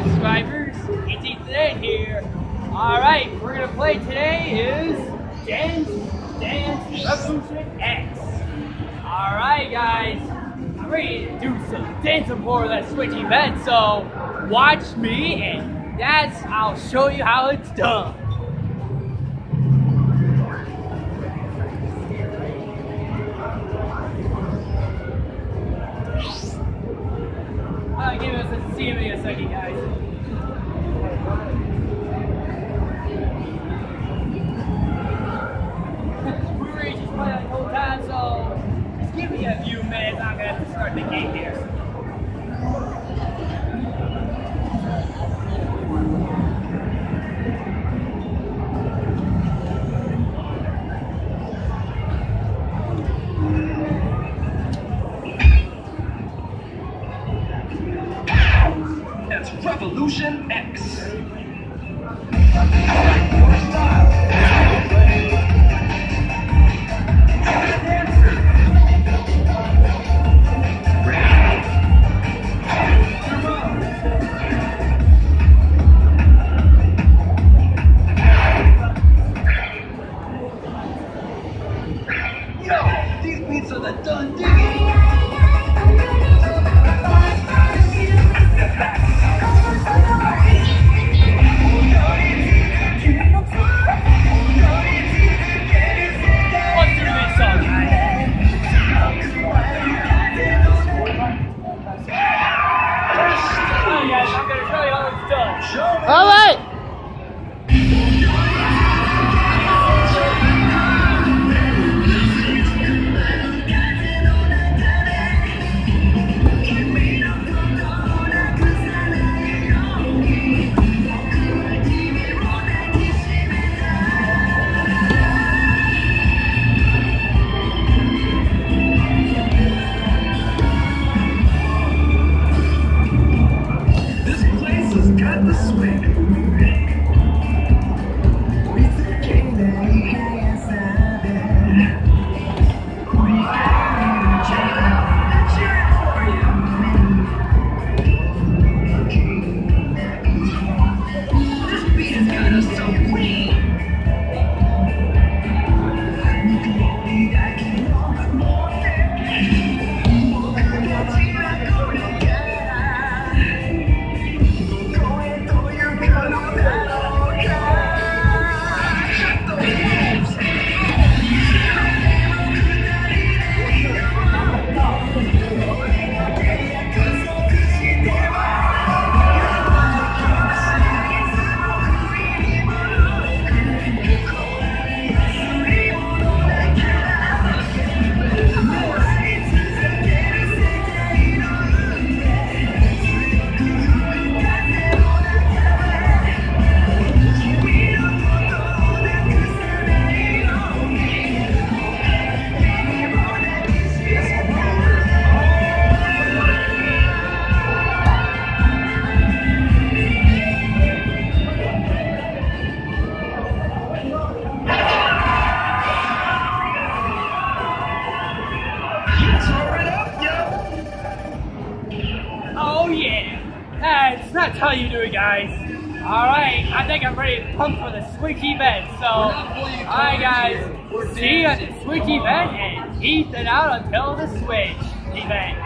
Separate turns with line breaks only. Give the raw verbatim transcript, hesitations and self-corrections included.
subscribers? It's Ethan here. Alright, we're gonna play today is Dance Dance Revolution X. Alright guys, I'm ready to do some dancing for that Switch event, so watch me and that's I'll show you how it's done. Alright, give us a see me a second guys. We were just playing the whole time, so just give me a few minutes. I'm gonna have to start the game here.
That's Revolution X. Yo, these beats are the done digging.
All right.
This place has got the swing.
Oh yeah, that's that's how you do it, guys. All right, I think I'm ready to pump for the Switch event. So, all right, guys, see you at the Switch event and Ethan out until the Switch event.